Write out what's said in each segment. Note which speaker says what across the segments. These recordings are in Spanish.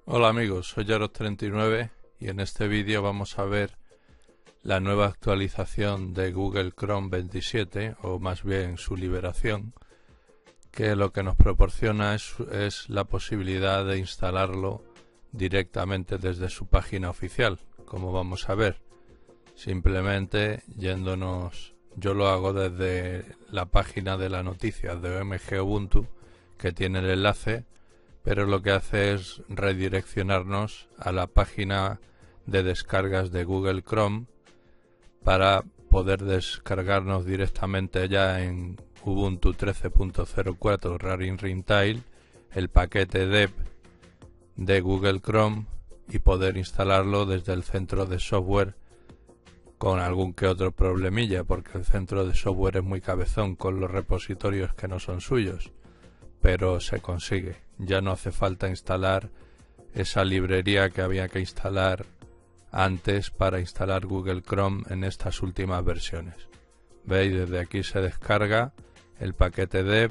Speaker 1: Hola amigos, soy Yaros39 y en este vídeo vamos a ver la nueva actualización de Google Chrome 27, o más bien su liberación, que lo que nos proporciona es la posibilidad de instalarlo directamente desde su página oficial, como vamos a ver. Simplemente yéndonos, yo lo hago desde la página de las noticias de OMG Ubuntu, que tiene el enlace, pero lo que hace es redireccionarnos a la página de descargas de Google Chrome para poder descargarnos directamente ya en Ubuntu 13.04 Raring Ringtail el paquete deb de Google Chrome y poder instalarlo desde el centro de software con algún que otro problemilla, porque el centro de software es muy cabezón con los repositorios que no son suyos, pero se consigue. Ya no hace falta instalar esa librería que había que instalar antes para instalar Google Chrome en estas últimas versiones. Veis, desde aquí se descarga el paquete deb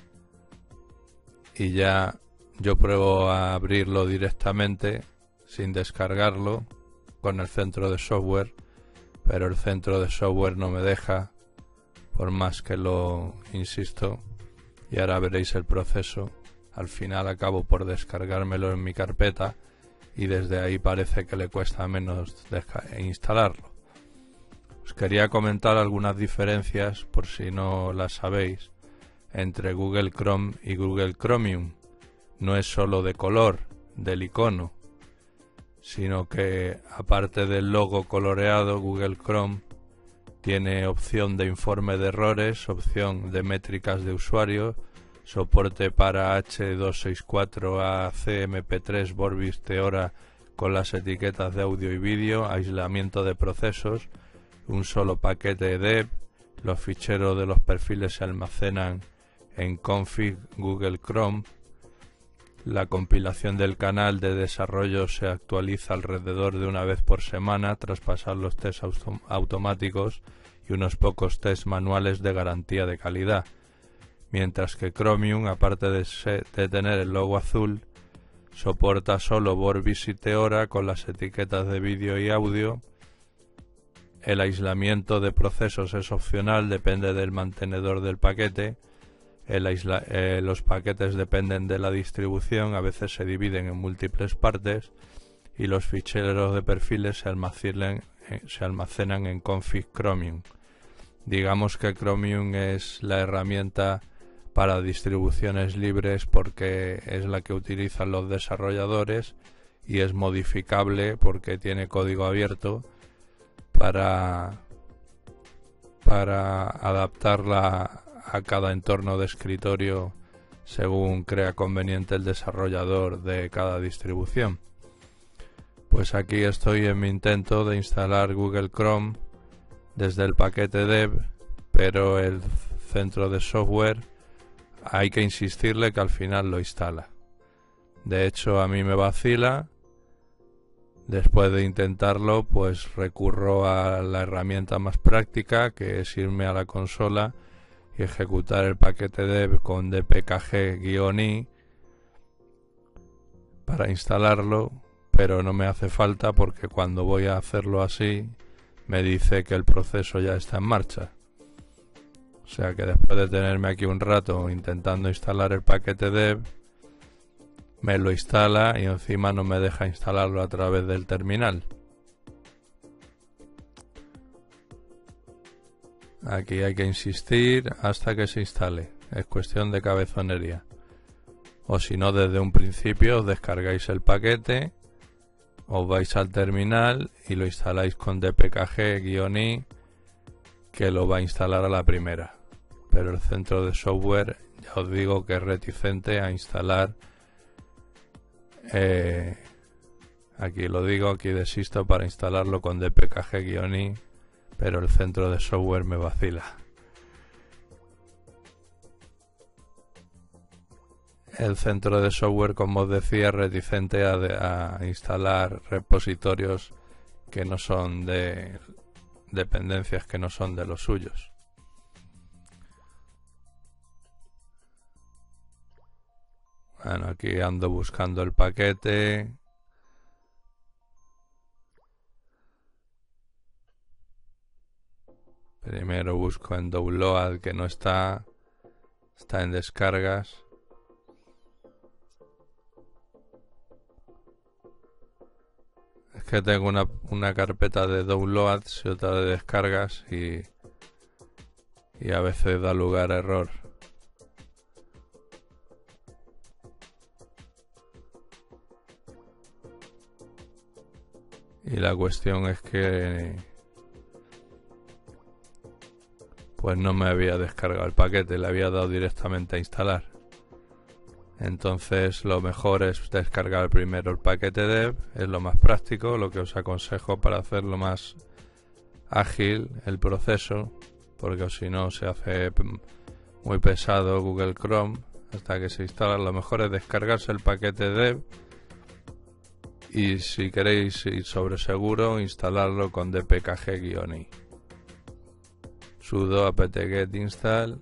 Speaker 1: y ya yo pruebo a abrirlo directamente sin descargarlo con el centro de software, pero el centro de software no me deja, por más que lo insisto, y ahora veréis el proceso. Al final acabo por descargármelo en mi carpeta y desde ahí parece que le cuesta menos instalarlo. Os quería comentar algunas diferencias, por si no las sabéis, entre Google Chrome y Google Chromium. No es solo de color, del icono, sino que aparte del logo coloreado, Google Chrome tiene opción de informe de errores, opción de métricas de usuario, soporte para H264, ACMP3, Vorbis, Theora con las etiquetas de audio y vídeo, aislamiento de procesos, un solo paquete deb, los ficheros de los perfiles se almacenan en config Google Chrome, la compilación del canal de desarrollo se actualiza alrededor de una vez por semana tras pasar los tests automáticos y unos pocos tests manuales de garantía de calidad, mientras que Chromium, aparte de tener el logo azul, soporta solo Vorbis y Theora con las etiquetas de vídeo y audio. El aislamiento de procesos es opcional, depende del mantenedor del paquete. Los paquetes dependen de la distribución, a veces se dividen en múltiples partes, y los ficheros de perfiles se almacenan en config Chromium. Digamos que Chromium es la herramienta para distribuciones libres porque es la que utilizan los desarrolladores y es modificable porque tiene código abierto para adaptarla a cada entorno de escritorio según crea conveniente el desarrollador de cada distribución. Pues aquí estoy en mi intento de instalar Google Chrome desde el paquete deb, pero el centro de software hay que insistirle que al final lo instala. De hecho, a mí me vacila. Después de intentarlo, pues recurro a la herramienta más práctica, que es irme a la consola y ejecutar el paquete deb con dpkg-i para instalarlo, pero no me hace falta porque cuando voy a hacerlo así me dice que el proceso ya está en marcha. O sea que después de tenerme aquí un rato intentando instalar el paquete deb, me lo instala y encima no me deja instalarlo a través del terminal. Aquí hay que insistir hasta que se instale. Es cuestión de cabezonería. O si no, desde un principio os descargáis el paquete, os vais al terminal y lo instaláis con dpkg-i, que lo va a instalar a la primera. Pero el centro de software ya os digo que es reticente a instalar. Aquí lo digo, aquí desisto para instalarlo con dpkg-i, pero el centro de software me vacila. El centro de software, como os decía, es reticente a instalar repositorios que no son de dependencias que no son de los suyos. Bueno, aquí ando buscando el paquete Primero busco en Download, que no está en descargas. Es que tengo una carpeta de downloads y otra de descargas y a veces da lugar a error. Y la cuestión es que pues no me había descargado el paquete, le había dado directamente a instalar. Entonces lo mejor es descargar primero el paquete dev, es lo más práctico, lo que os aconsejo para hacerlo más ágil el proceso, porque si no se hace muy pesado Google Chrome hasta que se instala. Lo mejor es descargarse el paquete dev y si queréis ir sobre seguro, instalarlo con dpkg-i. Sudo apt-get install.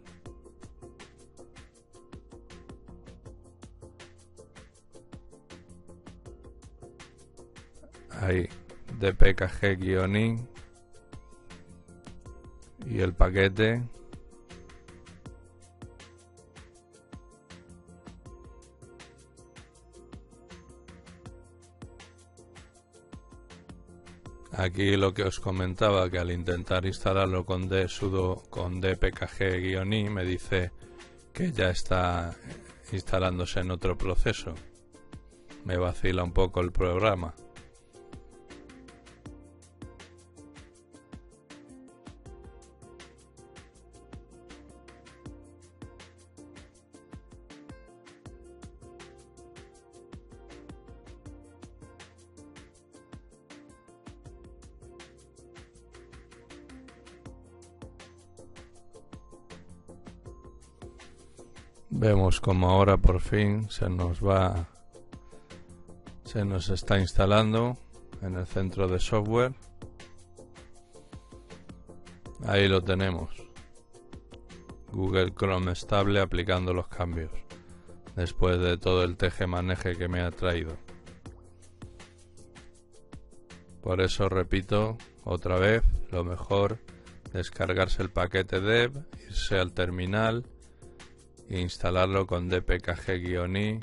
Speaker 1: Ahí, dpkg-i y el paquete. Aquí lo que os comentaba, que al intentar instalarlo con sudo con dpkg-i me dice que ya está instalándose en otro proceso. Me vacila un poco el programa. Vemos como ahora por fin se nos está instalando en el centro de software. Ahí lo tenemos. Google Chrome estable aplicando los cambios después de todo el tejemaneje que me ha traído. Por eso repito otra vez, lo mejor descargarse el paquete dev, irse al terminal e instalarlo con dpkg-i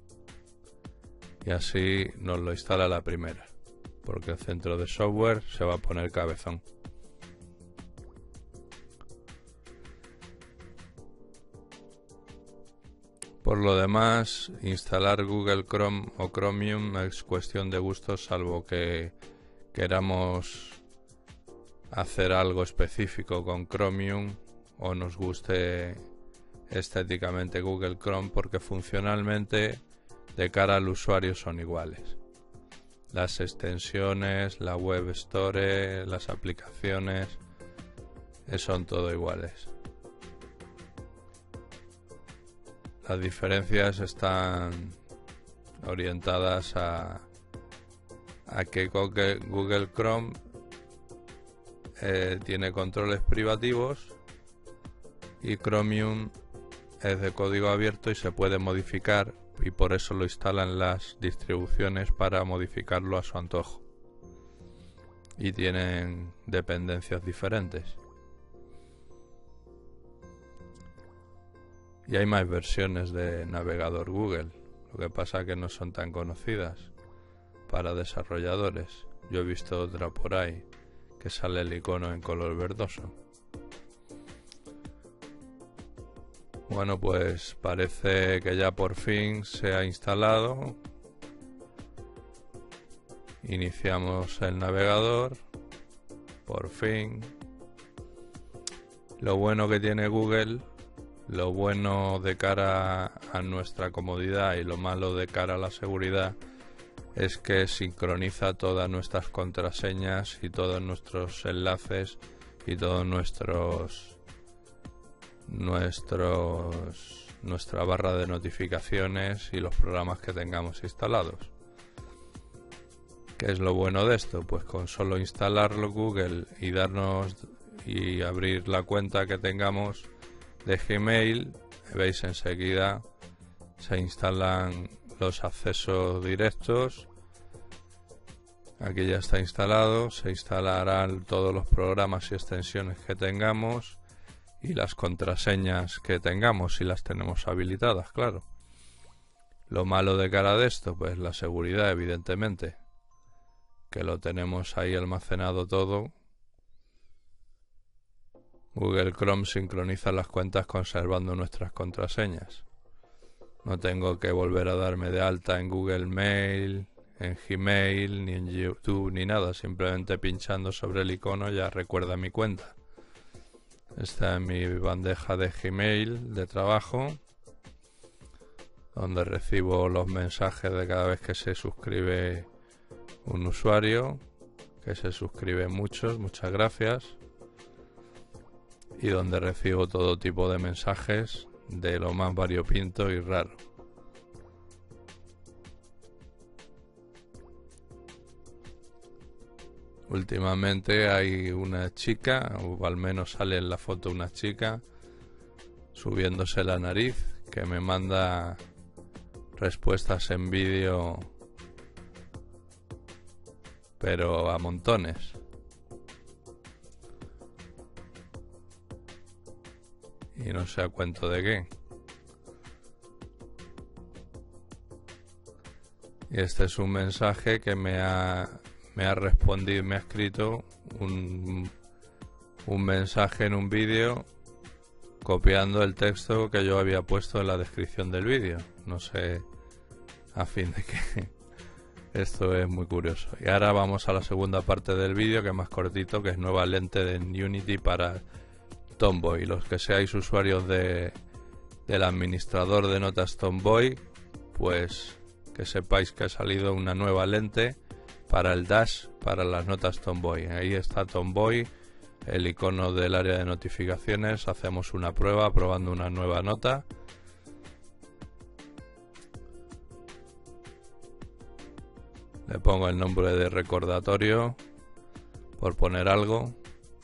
Speaker 1: y así nos lo instala la primera, porque el centro de software se va a poner cabezón. Por lo demás, instalar Google Chrome o Chromium es cuestión de gustos, salvo que queramos hacer algo específico con Chromium o nos guste estéticamente Google Chrome, porque funcionalmente de cara al usuario son iguales. Las extensiones, la web store, las aplicaciones son todo iguales. Las diferencias están orientadas a que Google Chrome tiene controles privativos y Chromium es de código abierto y se puede modificar, y por eso lo instalan las distribuciones para modificarlo a su antojo. Y tienen dependencias diferentes. Y hay más versiones de navegador Google, lo que pasa que no son tan conocidas para desarrolladores. Yo he visto otra por ahí que sale el icono en color verdoso. Bueno, pues parece que ya por fin se ha instalado. Iniciamos el navegador. Por fin. Lo bueno que tiene Google, lo bueno de cara a nuestra comodidad y lo malo de cara a la seguridad, es que sincroniza todas nuestras contraseñas y todos nuestros enlaces y todos nuestra barra de notificaciones y los programas que tengamos instalados. ¿Qué es lo bueno de esto? Pues con solo instalarlo Google y abrir la cuenta que tengamos de Gmail, veis enseguida se instalan los accesos directos Aquí ya está instalado, se instalarán todos los programas y extensiones que tengamos y las contraseñas que tengamos, si las tenemos habilitadas, claro. Lo malo de cara de esto, pues la seguridad, evidentemente, que lo tenemos ahí almacenado todo. Google Chrome sincroniza las cuentas conservando nuestras contraseñas. No tengo que volver a darme de alta en Google Mail, en Gmail, ni en YouTube, ni nada. Simplemente pinchando sobre el icono ya recuerda mi cuenta. Esta es mi bandeja de Gmail de trabajo, donde recibo los mensajes de cada vez que se suscribe un usuario, que se suscribe muchas gracias, y donde recibo todo tipo de mensajes de lo más variopinto y raro. Últimamente hay una chica, o al menos sale en la foto una chica, subiéndose la nariz, que me manda respuestas en vídeo, pero a montones. Y no sé a cuento de qué. Y este es un mensaje que me ha respondido, me ha escrito un mensaje en un vídeo copiando el texto que yo había puesto en la descripción del vídeo. No sé a fin de qué. Esto es muy curioso. Y ahora vamos a la segunda parte del vídeo, que es más cortito, que es nueva lente de Unity para Tomboy. Los que seáis usuarios del administrador de notas Tomboy, pues que sepáis que ha salido una nueva lente para el Dash, para las notas Tomboy. Ahí está Tomboy, el icono del área de notificaciones. Hacemos una prueba probando una nueva nota. Le pongo el nombre de recordatorio, por poner algo,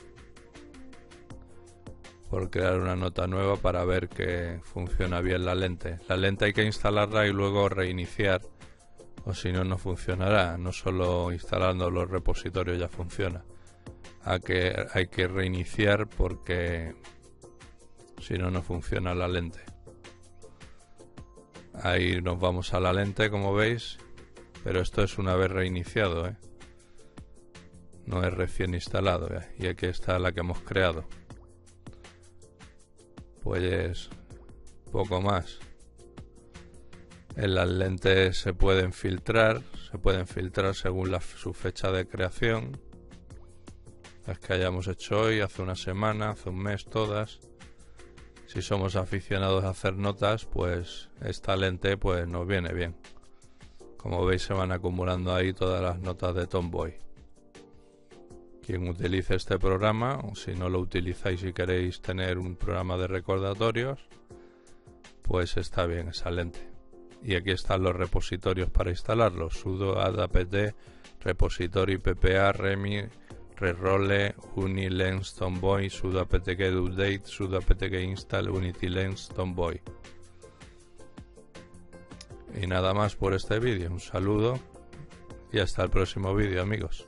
Speaker 1: por crear una nota nueva para ver que funciona bien la lente. La lente hay que instalarla y luego reiniciar, o si no, no funcionará. No solo instalando los repositorios ya funciona. Hay que reiniciar porque si no, no funciona la lente. Ahí nos vamos a la lente, como veis, pero esto es una vez reiniciado, no es recién instalado, y aquí está la que hemos creado. Pues poco más. En las lentes se pueden filtrar según su fecha de creación. Las que hayamos hecho hoy, hace una semana, hace un mes, todas. Si somos aficionados a hacer notas, pues esta lente pues nos viene bien. Como veis, se van acumulando ahí todas las notas de Tomboy. Quien utilice este programa, o si no lo utilizáis y queréis tener un programa de recordatorios, pues está bien esa lente. Y aquí están los repositorios para instalarlos: sudo add apt repository ppa remi rerole unilens tomboy sudo apt-get update sudo apt-get install unity-lens tomboy. Y nada más por este vídeo. Un saludo y hasta el próximo vídeo, amigos.